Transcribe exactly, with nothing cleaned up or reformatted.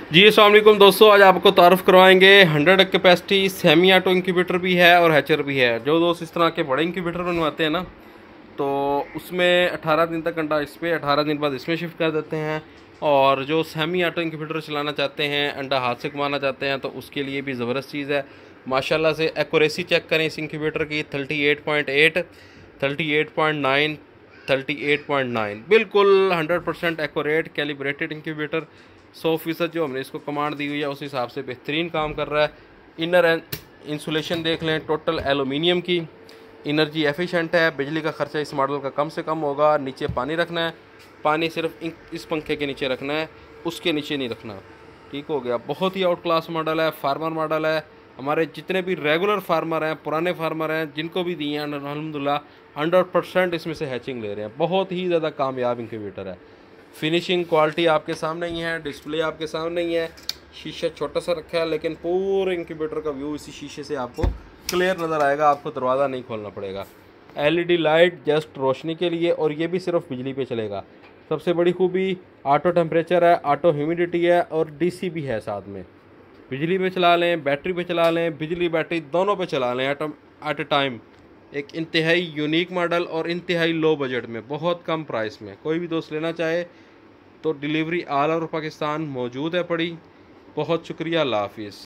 जी अस्सलाम वालेकुम दोस्तों, आज आपको तारुफ करवाएंगे hundred capacity semi auto incubator भी है और हैचर भी है। जो दोस्त इस तरह के बड़े इंक्यूबेटर बनवाते हैं ना, तो उसमें अठारह दिन तक अंडा इस पर, अठारह दिन बाद इसमें शिफ्ट कर देते हैं। और जो सेमी ऑटो इंक्यूबेटर चलाना चाहते हैं, अंडा हाथ से कमाना चाहते हैं, तो उसके लिए भी ज़बरदस्त चीज़ है। माशाल्लाह से एक्यूरेसी चेक करें इस इंक्यूबेटर की, thirty eight point eight, thirty eight point nine, thirty eight point nine, बिल्कुल hundred percent accurate calibrated incubator. सौ फीसद जो हमने इसको कमांड दी हुई है उस हिसाब से बेहतरीन काम कर रहा है। इनर इंसुलेशन देख लें, टोटल एलुमिनियम की, एनर्जी एफिशिएंट है, बिजली का खर्चा इस मॉडल का कम से कम होगा। नीचे पानी रखना है, पानी सिर्फ इस पंखे के नीचे रखना है, उसके नीचे नहीं रखना। ठीक हो गया। बहुत ही आउट क्लास मॉडल है, फार्मर मॉडल है। हमारे जितने भी रेगुलर फार्मर हैं, पुराने फार्मर हैं, जिनको भी दिए हैं अल्हम्दुलिल्लाह हंड्रेड परसेंट इसमें से हैचिंग ले रहे हैं। बहुत ही ज़्यादा कामयाब इंक्यूबेटर है। फिनिशिंग क्वालिटी आपके सामने ही है, डिस्प्ले आपके सामने ही है। शीशा छोटा सा रखा है, लेकिन पूरे इंक्यूबेटर का व्यू इसी शीशे से आपको क्लियर नज़र आएगा। आपको दरवाज़ा नहीं खोलना पड़ेगा। एलईडी लाइट जस्ट रोशनी के लिए, और ये भी सिर्फ बिजली पे चलेगा। सबसे बड़ी खूबी ऑटो टेम्परेचर है, ऑटो ह्यूमिडिटी है, और डीसी भी है साथ में। बिजली पे चला लें, बैटरी पे चला लें, बिजली बैटरी दोनों पे चला लें एट एट अ टाइम। एक इंतहाई यूनिक मॉडल और इंतहाई लो बजट में, बहुत कम प्राइस में। कोई भी दोस्त लेना चाहे तो डिलीवरी ऑल ओवर पाकिस्तान मौजूद है पड़ी। बहुत शुक्रिया, अल्लाह हाफिज़।